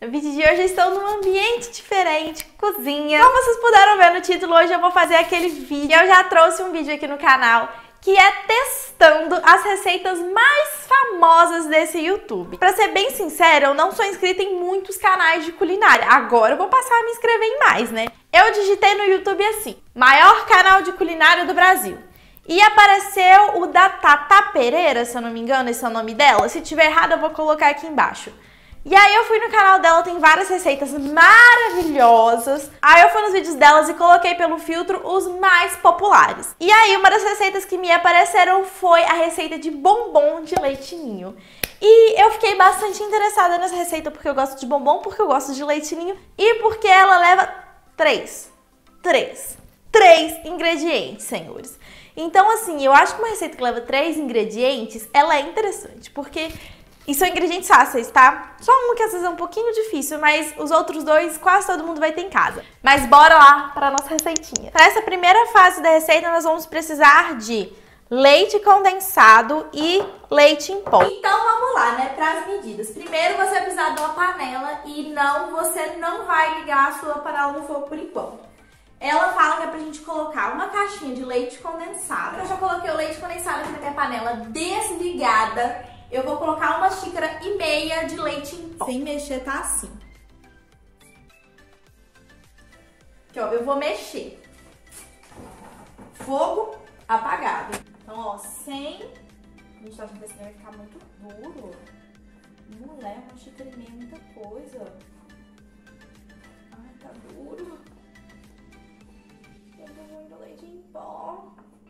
No vídeo de hoje eu estou num ambiente diferente, cozinha. Como vocês puderam ver no título, hoje eu vou fazer aquele vídeo. Eu já trouxe um vídeo aqui no canal que é testando as receitas mais famosas desse YouTube. Pra ser bem sincera, eu não sou inscrita em muitos canais de culinária. Agora eu vou passar a me inscrever em mais, né? Eu digitei no YouTube assim, maior canal de culinária do Brasil. E apareceu o da Tata Pereira, se eu não me engano, esse é o nome dela. Se tiver errado, eu vou colocar aqui embaixo. E aí eu fui no canal dela, tem várias receitas maravilhosas. Aí eu fui nos vídeos delas e coloquei pelo filtro os mais populares. E aí uma das receitas que me apareceram foi a receita de bombom de leite ninho. E eu fiquei bastante interessada nessa receita porque eu gosto de bombom, porque eu gosto de leite ninho e porque ela leva três ingredientes, senhores. Então assim, eu acho que uma receita que leva 3 ingredientes, ela é interessante, porque... E são ingredientes fáceis, tá? Só um que às vezes é um pouquinho difícil, mas os outros dois quase todo mundo vai ter em casa. Mas bora lá para a nossa receitinha. Para essa primeira fase da receita, nós vamos precisar de leite condensado e leite em pó. Então vamos lá, né, para as medidas. Primeiro você vai precisar de uma panela e você não vai ligar a sua panela no fogo por enquanto. Ela fala que é pra gente colocar uma caixinha de leite condensado. Eu já coloquei o leite condensado aqui na minha panela desligada. Eu vou colocar 1,5 xícaras de leite em pó. Sem mexer, tá assim. Aqui, ó, eu vou mexer. Fogo apagado. Então, ó, sem... A gente tá achando que esse vai ficar muito duro. Mulher, 1,5 xícara é muita coisa. Ai, tá duro. Eu tô muito leite em pó.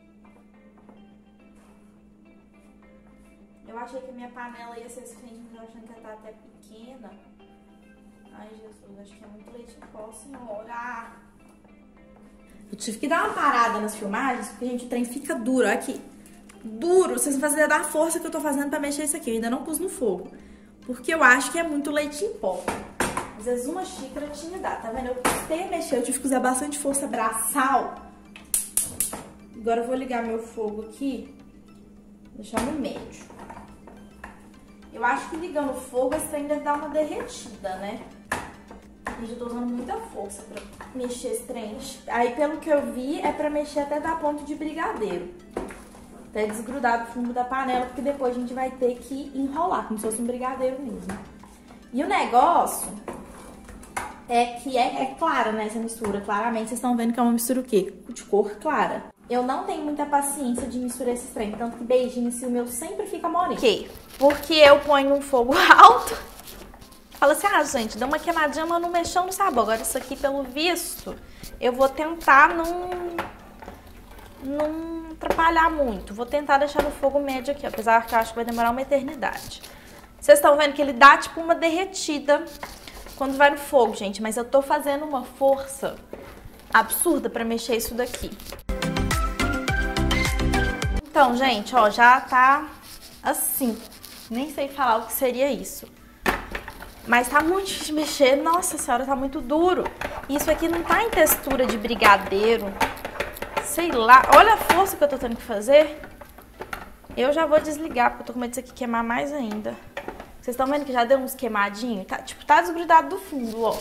Eu achei que a minha panela ia ser suficiente, mas eu achando que ela tá até pequena. Ai, Jesus, acho que é muito leite em pó, senhora. Eu tive que dar uma parada nas filmagens, porque, gente, o trem fica duro. Olha aqui. Duro. Vocês vão fazer da força que eu tô fazendo pra mexer isso aqui. Eu ainda não pus no fogo. Porque eu acho que é muito leite em pó. Às vezes 1 xícara tinha dado, tá vendo? Eu custei a mexer, eu tive que usar bastante força braçal. Agora eu vou ligar meu fogo aqui. Deixar no médio. Eu acho que ligando o fogo, esse trem deve dar uma derretida, né? E eu tô usando muita força pra mexer esse trem. Aí, pelo que eu vi, é pra mexer até dar ponto de brigadeiro. Até desgrudar do fundo da panela, porque depois a gente vai ter que enrolar, como se fosse um brigadeiro mesmo. E o negócio é que é clara, né, essa mistura. Claramente, vocês estão vendo que é uma mistura o quê? De cor clara. Eu não tenho muita paciência de misturar esses trem, tanto que beijinho assim, o meu sempre fica molinho. Ok, porque eu ponho um fogo alto. Fala assim, ah, gente, deu uma queimadinha, mas não mexeu no sabor. Agora isso aqui, pelo visto, eu vou tentar não atrapalhar muito. Vou tentar deixar no fogo médio aqui, apesar que eu acho que vai demorar uma eternidade. Vocês estão vendo que ele dá tipo uma derretida quando vai no fogo, gente, mas eu tô fazendo uma força absurda pra mexer isso daqui. Então, gente, ó, já tá assim. Nem sei falar o que seria isso. Mas tá muito difícil de mexer. Nossa senhora, tá muito duro. Isso aqui não tá em textura de brigadeiro. Sei lá. Olha a força que eu tô tendo que fazer. Eu já vou desligar, porque eu tô com medo disso aqui queimar mais ainda. Vocês estão vendo que já deu uns queimadinhos? Tá, tipo, tá desgrudado do fundo, ó.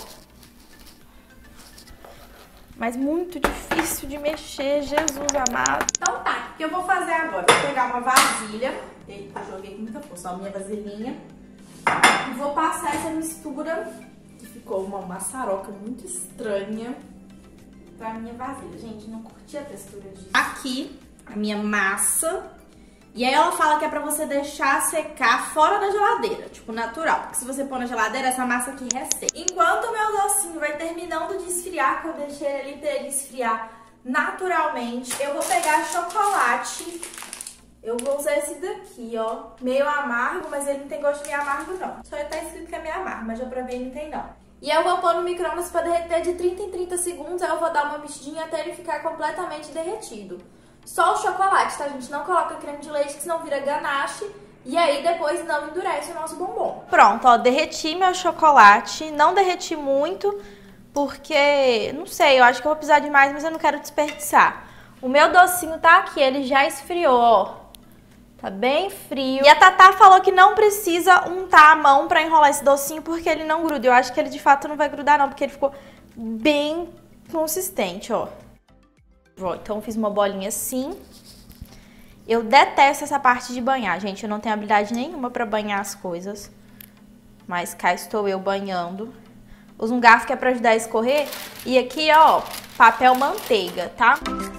Mas muito difícil de mexer, Jesus amado. Então tá, o que eu vou fazer agora? Vou pegar uma vasilha. Eita, joguei com muita força, ó, minha vasilhinha. E vou passar essa mistura, que ficou uma maçaroca muito estranha, pra minha vasilha. Gente, não curti a textura disso. Aqui, a minha massa. E aí ela fala que é pra você deixar secar fora da geladeira, tipo natural. Porque se você pôr na geladeira, essa massa aqui resseca. Enquanto o meu docinho vai terminando de esfriar, que eu deixei ele ali pra ele esfriar naturalmente, eu vou pegar chocolate. Eu vou usar esse daqui, ó. Meio amargo, mas ele não tem gosto de meio amargo, não. Só tá escrito que é meio amargo, mas já provei e não tem, não. E eu vou pôr no micro-ondas pra derreter de 30 em 30 segundos. Aí eu vou dar uma mexidinha até ele ficar completamente derretido. Só o chocolate, tá, gente? Não coloca creme de leite, que senão vira ganache. E aí depois não endurece o nosso bombom. Pronto, ó, derreti meu chocolate. Não derreti muito, porque, não sei, eu acho que eu vou precisar de mais, mas eu não quero desperdiçar. O meu docinho tá aqui, ele já esfriou, ó. Tá bem frio. E a Tatá falou que não precisa untar a mão pra enrolar esse docinho porque ele não gruda. Eu acho que ele de fato não vai grudar não, porque ele ficou bem consistente, ó. Então eu fiz uma bolinha assim. Eu detesto essa parte de banhar, gente. Eu não tenho habilidade nenhuma pra banhar as coisas. Mas cá estou eu banhando. Uso um garfo que é pra ajudar a escorrer. E aqui, ó, papel manteiga, tá?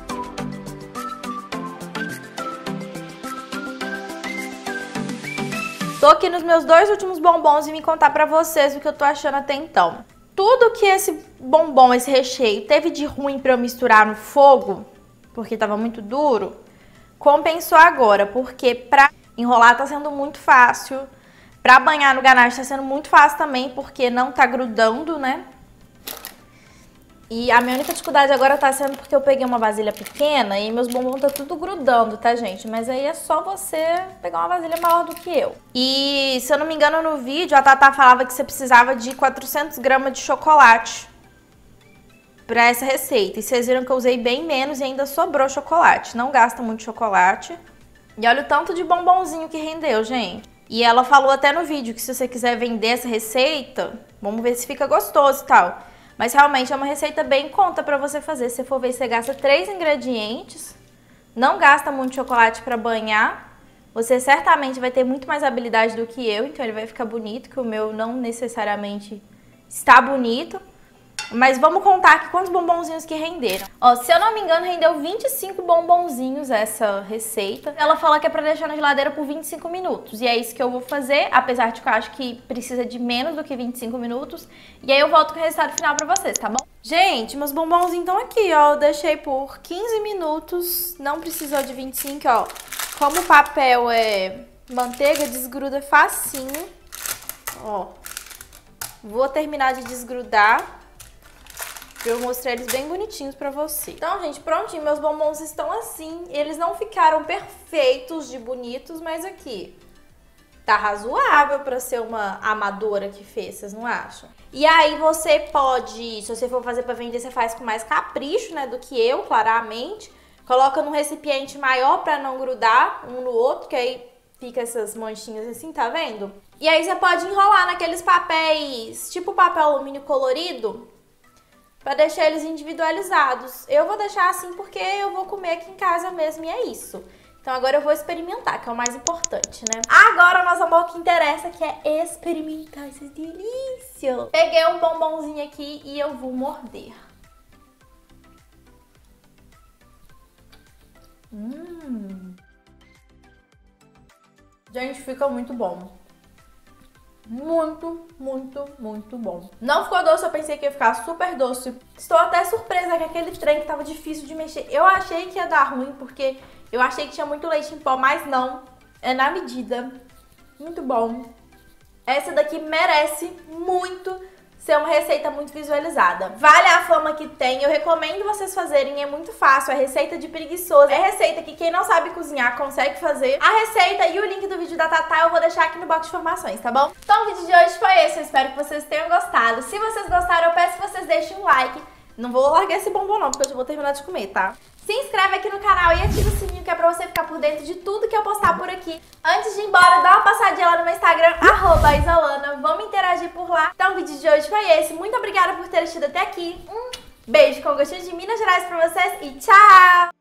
Tô aqui nos meus 2 últimos bombons e vim contar pra vocês o que eu tô achando até então. Tudo que esse bombom, esse recheio, teve de ruim pra eu misturar no fogo, porque tava muito duro, compensou agora, porque pra enrolar tá sendo muito fácil. Pra banhar no ganache tá sendo muito fácil também, porque não tá grudando, né? E a minha única dificuldade agora tá sendo porque eu peguei uma vasilha pequena e meus bombons tá tudo grudando, tá, gente? Mas aí é só você pegar uma vasilha maior do que eu. E, se eu não me engano, no vídeo, a Tatá falava que você precisava de 400 gramas de chocolate pra essa receita. E vocês viram que eu usei bem menos e ainda sobrou chocolate. Não gasta muito chocolate. E olha o tanto de bombonzinho que rendeu, gente. E ela falou até no vídeo que se você quiser vender essa receita, vamos ver se fica gostoso e tal. Mas realmente é uma receita bem em conta pra você fazer. Se você for ver, você gasta 3 ingredientes, não gasta muito chocolate pra banhar. Você certamente vai ter muito mais habilidade do que eu, então ele vai ficar bonito, que o meu não necessariamente está bonito. Mas vamos contar aqui quantos bombonzinhos que renderam. Ó, se eu não me engano, rendeu 25 bombonzinhos essa receita. Ela fala que é pra deixar na geladeira por 25 minutos. E é isso que eu vou fazer, apesar de que eu acho que precisa de menos do que 25 minutos. E aí eu volto com o resultado final pra vocês, tá bom? Gente, meus bombonzinhos estão aqui, ó. Eu deixei por 15 minutos, não precisou de 25, ó. Como o papel é manteiga, desgruda facinho. Ó, vou terminar de desgrudar pra eu mostrar eles bem bonitinhos pra você. Então, gente, prontinho, meus bombons estão assim. Eles não ficaram perfeitos de bonitos, mas aqui tá razoável pra ser uma amadora que fez, vocês não acham? E aí você pode, se você for fazer pra vender, você faz com mais capricho, né, do que eu, claramente. Coloca num recipiente maior pra não grudar um no outro, que aí fica essas manchinhas assim, tá vendo? E aí você pode enrolar naqueles papéis, tipo papel alumínio colorido, pra deixar eles individualizados. Eu vou deixar assim porque eu vou comer aqui em casa mesmo e é isso. Então agora eu vou experimentar, que é o mais importante, né? Agora nós vamos ao que interessa, que é experimentar essa delícia. Peguei um bombonzinho aqui e eu vou morder. Gente, fica muito bom. Muito, muito, muito bom. Não ficou doce, eu pensei que ia ficar super doce. Estou até surpresa que aquele trem que tava difícil de mexer. Eu achei que ia dar ruim, porque eu achei que tinha muito leite em pó, mas não. É na medida. Muito bom. Essa daqui merece muito ser uma receita muito visualizada. Vale a fama que tem, eu recomendo vocês fazerem, é muito fácil, é receita de preguiçoso. É receita que quem não sabe cozinhar consegue fazer. A receita e o link do vídeo da Tatá eu vou deixar aqui no box de informações, tá bom? Então o vídeo de hoje foi esse, eu espero que vocês tenham gostado. Se vocês gostaram, eu peço que vocês deixem um like. Não vou largar esse bombom não, porque eu já vou terminar de comer, tá? Se inscreve aqui no canal e ativa o sininho, que é pra você ficar por dentro de tudo que eu postar por aqui. Antes de ir embora, dá uma passadinha lá no meu Instagram, @isolana. Vamos interagir por lá. Então o vídeo de hoje foi esse. Muito obrigada por ter assistido até aqui. Beijo com gostinho de Minas Gerais pra vocês e tchau!